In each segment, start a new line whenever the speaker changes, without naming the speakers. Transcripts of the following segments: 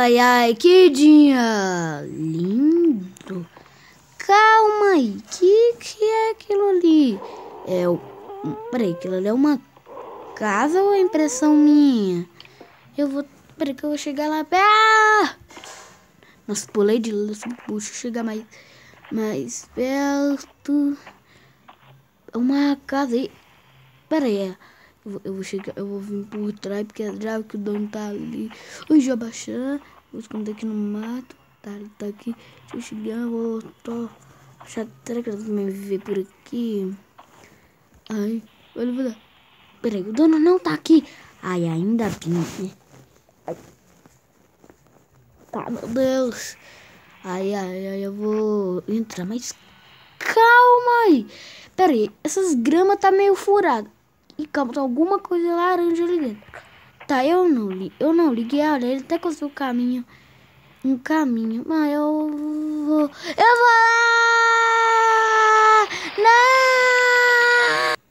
Ai, ai, que dia lindo. Calma aí, que é aquilo ali? Peraí, aquilo ali é uma casa ou é impressão minha? Peraí que eu vou chegar lá. Nossa, pulei de luz, puxa, chegar mais perto. É uma casa aí. Peraí, eu vou chegar, eu vou vir por trás, porque já que o dono tá ali. Eu já baixar, vou esconder aqui no mato. Tá, ele tá aqui. Deixa eu chegar, será que ela vai me ver por aqui? Ai, olha. Peraí, o dono não tá aqui. Ai, ainda bem. Ai. Tá, meu Deus. Ai, eu vou entrar, mas calma aí. Peraí, essas gramas tá meio furadas. E calma, tem alguma coisa laranja ali dentro. Tá, eu não liguei. Olha, ele até conseguiu um caminho. Mas eu vou lá! Não!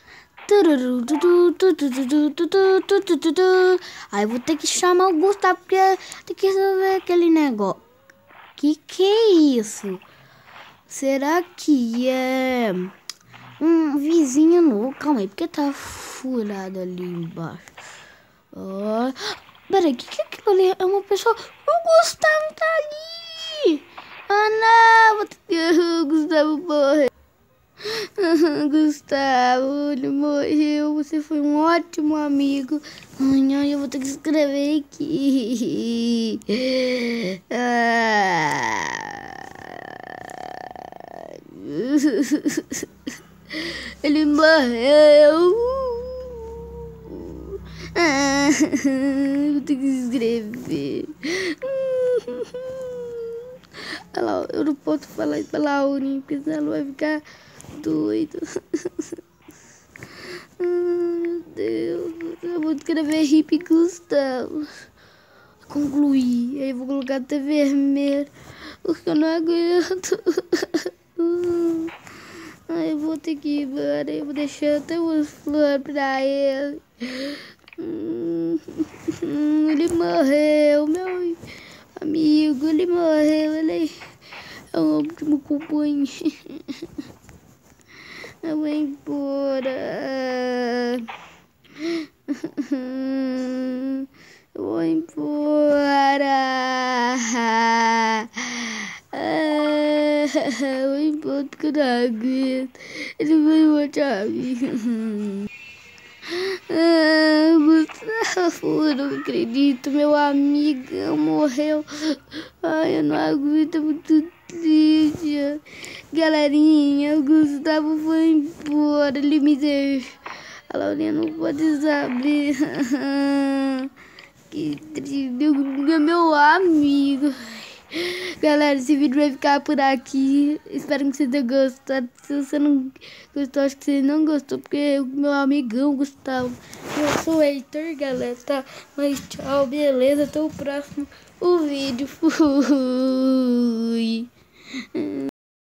Aí eu vou ter que chamar o Gustavo, porque tem que resolver aquele negócio. Que é isso? Será que é um vizinho novo? Calma aí, porque tá furado ali embaixo. Oh, peraí, que é aquilo ali? É uma pessoa. O Gustavo tá ali! Ah, não! O Gustavo morreu. Gustavo, ele morreu. Você foi um ótimo amigo. Ai, eu vou ter que escrever aqui. Ele morreu. Vou ter que escrever. Olha lá, eu não posso falar isso pra Laurinha, porque senão ela vai ficar doida. Meu Deus, eu vou escrever Hip Gustavo. Concluir, aí eu vou colocar até vermelho, porque eu não aguento. Aí eu vou ter que ir embora, eu vou deixar até umas flores pra ele. Ele morreu, meu amigo, ele morreu, ele é um ótimo companheiro. Eu vou embora. Eu vou embora. Eu vou embora porque eu não aguento. Ele vai matar a mim. Gustavo, eu não acredito. Meu amigão morreu. Ai, eu não aguento, é muito triste. Galerinha, o Gustavo foi embora. Ele me deixou. A Laurinha não pode saber. Que triste. Meu amigo. Galera, esse vídeo vai ficar por aqui. Espero que você tenha gostado. Se você não gostou, acho que você não gostou, porque o meu amigão Gustavo. Eu sou o Heitor, galera, tá? Mas tchau, beleza? Até o próximo vídeo. Fui.